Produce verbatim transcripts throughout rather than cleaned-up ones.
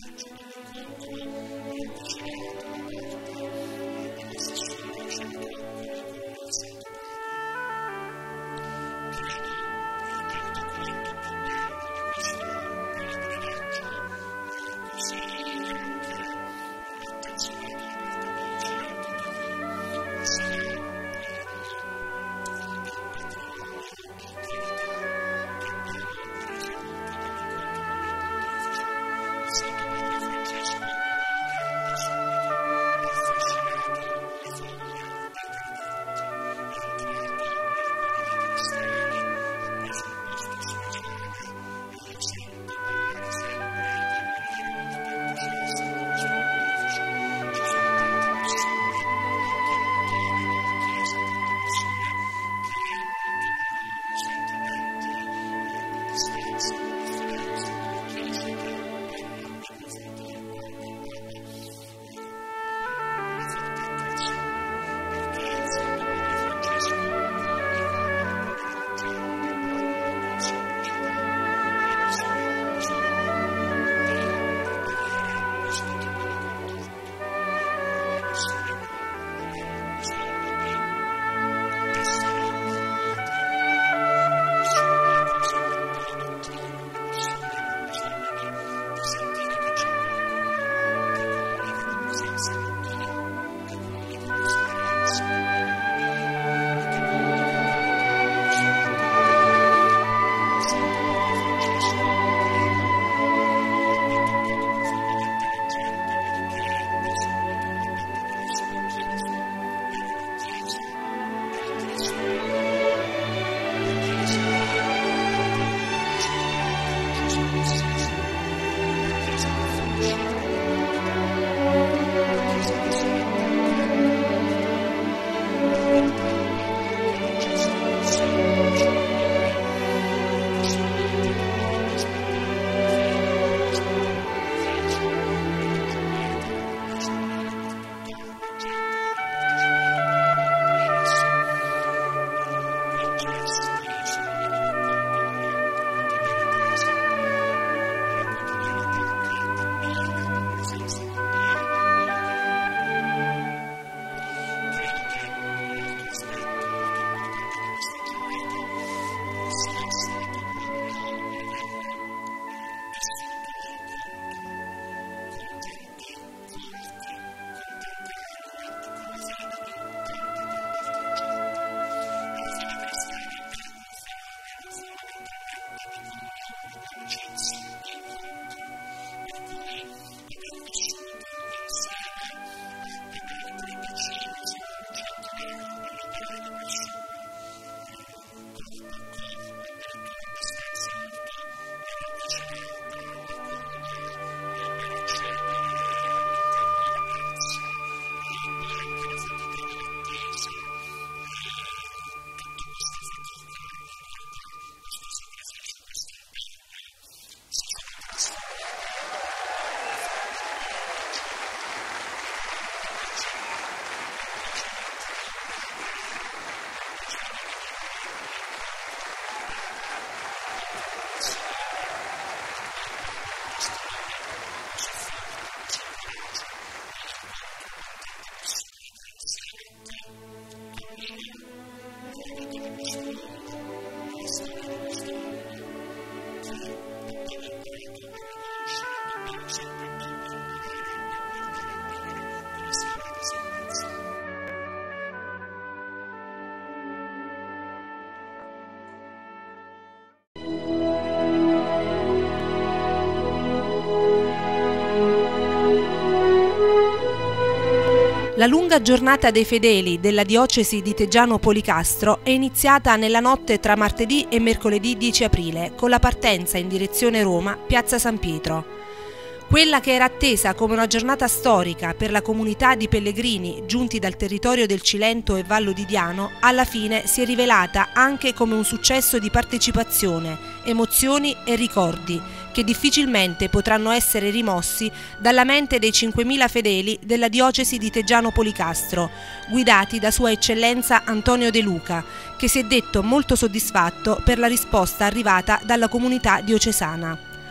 La lunga giornata dei fedeli della diocesi di Teggiano Policastro è iniziata nella notte tra martedì e mercoledì dieci aprile con la partenza in direzione Roma, Piazza San Pietro. Quella che era attesa come una giornata storica per la comunità di pellegrini giunti dal territorio del Cilento e Vallo di Diano, alla fine si è rivelata anche come un successo di partecipazione, emozioni e ricordi che difficilmente potranno essere rimossi dalla mente dei cinquemila fedeli della diocesi di Teggiano Policastro, guidati da Sua Eccellenza Antonio De Luca, che si è detto molto soddisfatto per la risposta arrivata dalla comunità diocesana.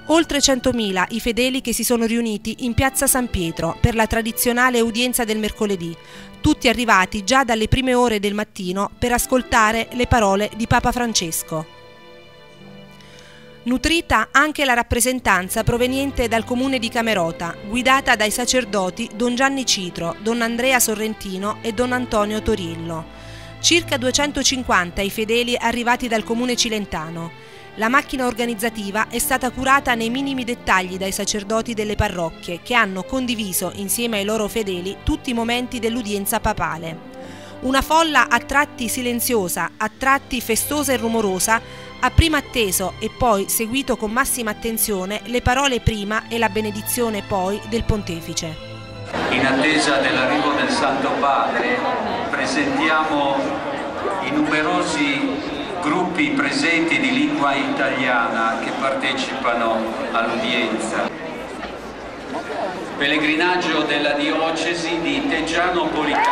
Oltre centomila i fedeli che si sono riuniti in piazza San Pietro per la tradizionale udienza del mercoledì, tutti arrivati già dalle prime ore del mattino per ascoltare le parole di Papa Francesco. Nutrita anche la rappresentanza proveniente dal comune di Camerota, guidata dai sacerdoti Don Gianni Citro, Don Andrea Sorrentino e Don Antonio Torillo. Circa duecentocinquanta i fedeli arrivati dal comune cilentano. La macchina organizzativa è stata curata nei minimi dettagli dai sacerdoti delle parrocchie, che hanno condiviso insieme ai loro fedeli tutti i momenti dell'udienza papale. Una folla a tratti silenziosa, a tratti festosa e rumorosa, ha prima atteso e poi seguito con massima attenzione le parole prima e la benedizione poi del Pontefice. In attesa dell'arrivo del Santo Padre presentiamo i numerosi gruppi presenti di lingua italiana che partecipano all'udienza. Pellegrinaggio della diocesi di Teggiano Policastro,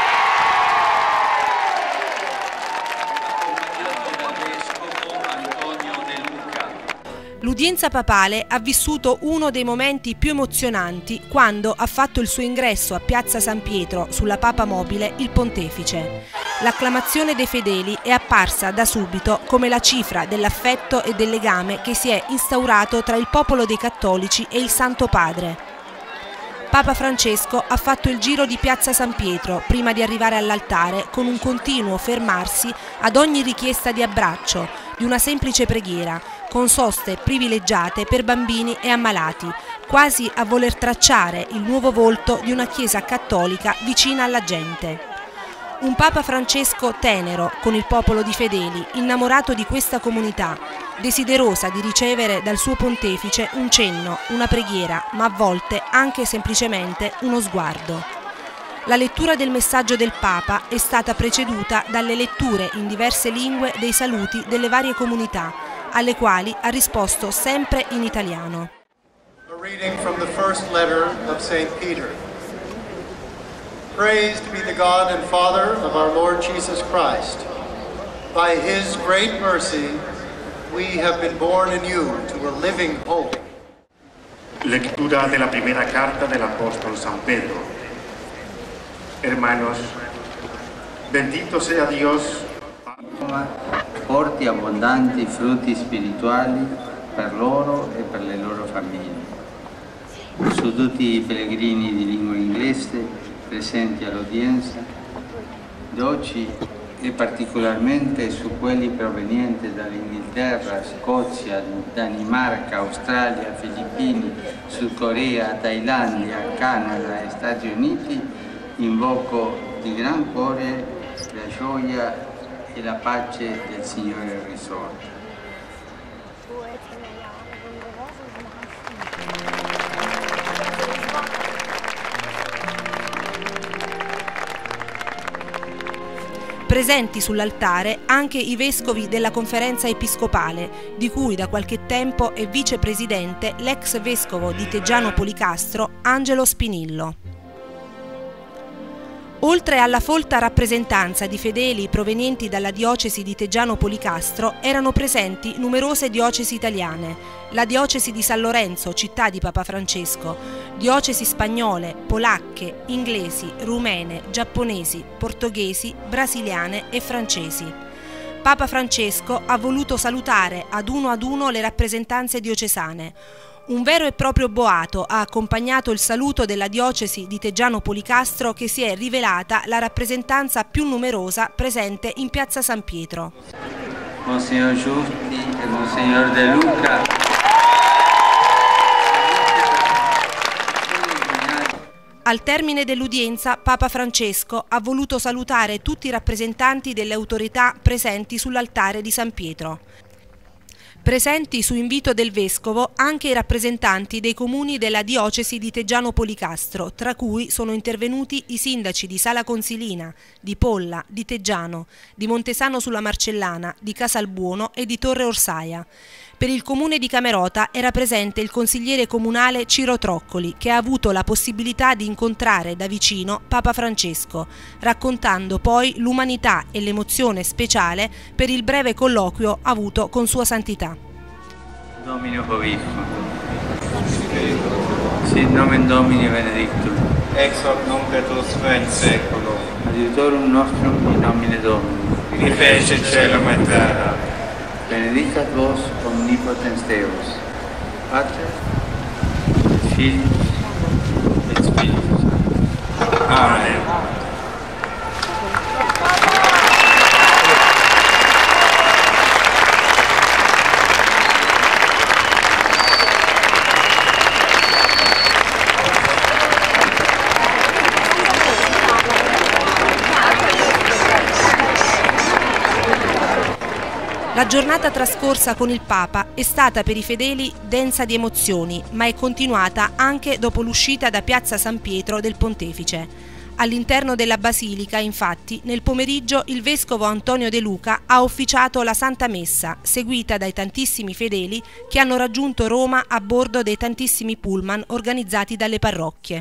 accompagnato dal vescovo Antonio De Luca. L'udienza papale ha vissuto uno dei momenti più emozionanti quando ha fatto il suo ingresso a piazza San Pietro sulla Papa Mobile il Pontefice. L'acclamazione dei fedeli è apparsa da subito come la cifra dell'affetto e del legame che si è instaurato tra il popolo dei cattolici e il Santo Padre. Papa Francesco ha fatto il giro di piazza San Pietro prima di arrivare all'altare con un continuo fermarsi ad ogni richiesta di abbraccio, di una semplice preghiera, con soste privilegiate per bambini e ammalati, quasi a voler tracciare il nuovo volto di una Chiesa cattolica vicina alla gente. Un Papa Francesco tenero con il popolo di fedeli, innamorato di questa comunità, desiderosa di ricevere dal suo pontefice un cenno, una preghiera, ma a volte anche semplicemente uno sguardo. La lettura del messaggio del Papa è stata preceduta dalle letture in diverse lingue dei saluti delle varie comunità, alle quali ha risposto sempre in italiano. A reading from the first letter of Saint Peter. Praised be the God and Father of our Lord Jesus Christ. By His great mercy, we have been born anew to a living hope. Lectura de la primera carta del apóstol San Pedro. Hermanos, bendito sea Dios. Porti abbondanti frutti spirituali per loro e per le loro famiglie. Su tutti i pellegrini di lingua inglese presenti all'udienza d'oggi e particolarmente su quelli provenienti dall'Inghilterra, Scozia, Danimarca, Australia, Filippini, Sud Corea, Thailandia, Canada e Stati Uniti, invoco di gran cuore la gioia e la pace del Signore risorto. Presenti sull'altare anche i vescovi della Conferenza Episcopale, di cui da qualche tempo è vicepresidente l'ex vescovo di Teggiano Policastro, Angelo Spinillo. Oltre alla folta rappresentanza di fedeli provenienti dalla diocesi di Teggiano Policastro, erano presenti numerose diocesi italiane, la diocesi di San Lorenzo, città di Papa Francesco, diocesi spagnole, polacche, inglesi, rumene, giapponesi, portoghesi, brasiliane e francesi. Papa Francesco ha voluto salutare ad uno ad uno le rappresentanze diocesane. Un vero e proprio boato ha accompagnato il saluto della diocesi di Teggiano Policastro, che si è rivelata la rappresentanza più numerosa presente in piazza San Pietro. Monsignor Giusti e Monsignor De Luca. Al termine dell'udienza, Papa Francesco ha voluto salutare tutti i rappresentanti delle autorità presenti sull'altare di San Pietro. Presenti su invito del Vescovo anche i rappresentanti dei comuni della diocesi di Teggiano Policastro, tra cui sono intervenuti i sindaci di Sala Consilina, di Polla, di Teggiano, di Montesano sulla Marcellana, di Casalbuono e di Torre Orsaia. Per il comune di Camerota era presente il consigliere comunale Ciro Troccoli, che ha avuto la possibilità di incontrare da vicino Papa Francesco, raccontando poi l'umanità e l'emozione speciale per il breve colloquio avuto con Sua Santità. Domino Vobiscum. Sit nomen Domini benedictum. Ex hoc nunc et usque in seculum. Adiutorum nostrum in nomine Domini. Qui fece celum et terra. Benedicat vos omnipotens Deus, Pater, et Filius, et Spiritus Sanctus. Amen. La giornata trascorsa con il Papa è stata per i fedeli densa di emozioni, ma è continuata anche dopo l'uscita da Piazza San Pietro del Pontefice. All'interno della Basilica, infatti, nel pomeriggio il Vescovo Antonio De Luca ha officiato la Santa Messa, seguita dai tantissimi fedeli che hanno raggiunto Roma a bordo dei tantissimi pullman organizzati dalle parrocchie.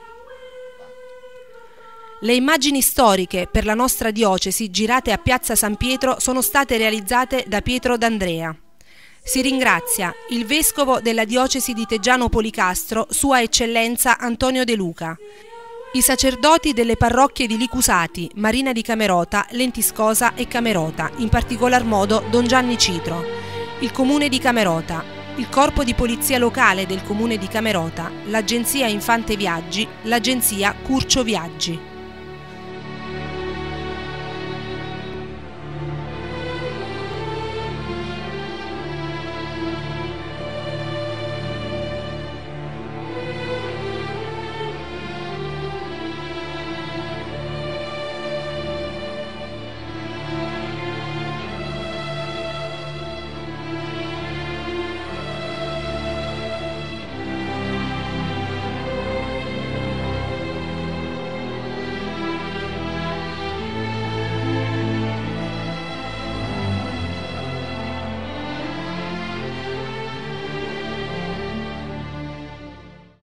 Le immagini storiche per la nostra diocesi girate a Piazza San Pietro sono state realizzate da Pietro D'Andrea. Si ringrazia il Vescovo della diocesi di Teggiano Policastro, Sua Eccellenza Antonio De Luca, i sacerdoti delle parrocchie di Licusati, Marina di Camerota, Lentiscosa e Camerota, in particolar modo Don Gianni Citro, il Comune di Camerota, il Corpo di Polizia Locale del Comune di Camerota, l'Agenzia Infante Viaggi, l'Agenzia Curcio Viaggi.